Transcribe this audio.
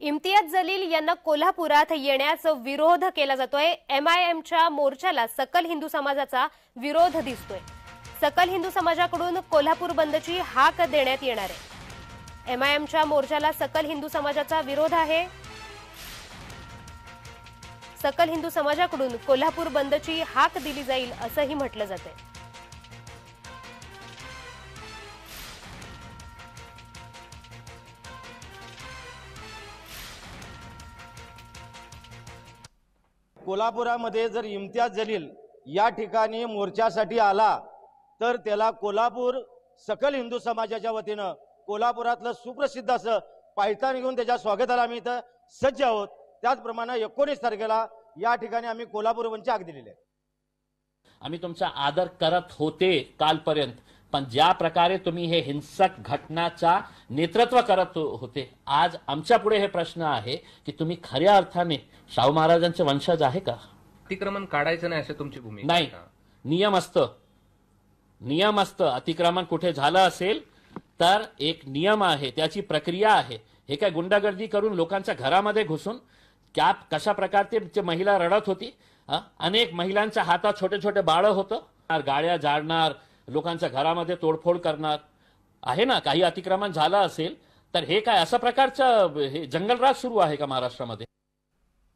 इम्तियाज जलील यांना कोल्हापुरात येण्यास विरोध केला जातोय। एमआयएमच्या मोर्चाला सकल हिंदू समाजाचा विरोध दिसतोय। सकल हिंदू समाजाकडून कोल्हापूर बंदची हाक देण्यात येणार आहे। एमआयएमच्या मोर्चाला सकल हिंदू समाजाचा विरोध आहे। सकल हिंदू समाजाकडून कोल्हापूर बंदची हाक दिली जाईल असंही म्हटलं जातंय। कोल्हापुरामध्ये जर इम्तियाज जलील या ठिकाणी मोर्चासाठी आला तर त्याला कोल्हापूर सकल हिंदू समाजाच्या वतीनं कोल्हापुरातलं सुप्रसिद्ध असं पायतान घेऊन त्याच्या स्वागताला आम्ही इथं सज्ज आहोत। त्याचप्रमाणे 19 तारखेला या ठिकाणी आम्ही कोल्हापूर बंदची हाक दिलेली आहे। आम्ही तुमचा आदर करत होते कालपर्यंत, पण ज्या प्रकारे तुम्ही हे हिंसक घटनाचा नेतृत्व करत होते, आज आमच्या पुढे हे प्रश्न आहे की तुम्ही खऱ्या अर्थाने शाहू महाराजांचे वंशज आहे का? अतिक्रमण काढायचं नाही अशी तुमची भूमिका नाही, नियम असतं। अतिक्रमण कुठे झालं असेल तर एक नियम आहे, त्याची प्रक्रिया आहे। हे काय गुंडागर्दी करून लोकांच्या घरामध्ये घुसून क्या कशा प्रकारचे महिला रडत होती, अनेक महिलांच्या हातात छोटे छोटे बाळ होतं, गाड्या जाळणार, लोकांच्या घरामध्ये तोडफोड करणार आहे ना। काही अतिक्रमण झालं असेल तर हे काय अशा प्रकारचं हे जंगलराज सुरू आहे का महाराष्ट्रामध्ये?